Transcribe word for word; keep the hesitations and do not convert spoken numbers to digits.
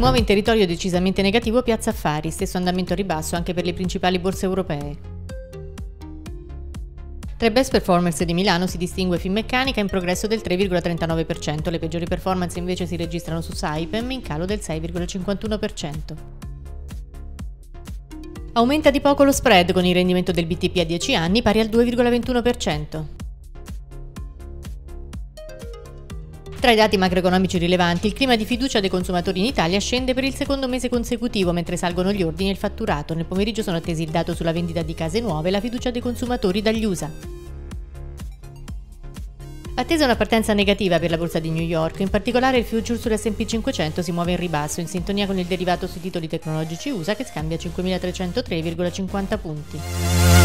muove in territorio decisamente negativo Piazza Affari, stesso andamento a ribasso anche per le principali borse europee. Tra i best performers di Milano si distingue Finmeccanica in progresso del tre virgola trentanove per cento, le peggiori performance invece si registrano su Saipem in calo del sei virgola cinquantuno per cento. Aumenta di poco lo spread con il rendimento del B T P a dieci anni pari al due virgola ventuno per cento. Tra i dati macroeconomici rilevanti, il clima di fiducia dei consumatori in Italia scende per il secondo mese consecutivo, mentre salgono gli ordini e il fatturato. Nel pomeriggio sono attesi il dato sulla vendita di case nuove e la fiducia dei consumatori dagli U S A. Attesa una partenza negativa per la borsa di New York, in particolare il future sull'esse and pi cinquecento si muove in ribasso, in sintonia con il derivato sui titoli tecnologici U S A che scambia cinquemilatrecentotre virgola cinquanta punti.